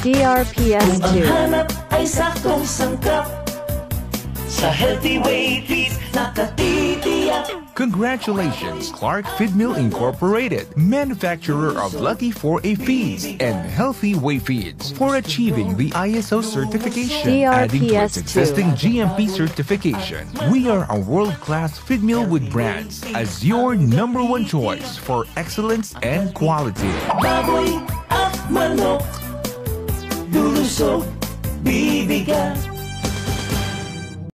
DRPS 2. Kung ang hanap ay saktong sangkap, sa Healthyway Feeds nakatitiyak. Congratulations, Clark Feed Mill Incorporated, manufacturer of Lucky 4A Feeds and Healthyway Feeds, for achieving the ISO certification, adding to its existing GMP certification. We are a world-class feed mill with brands as your #1 choice for excellence and quality. Baboy at manok, lulusog, bibigan.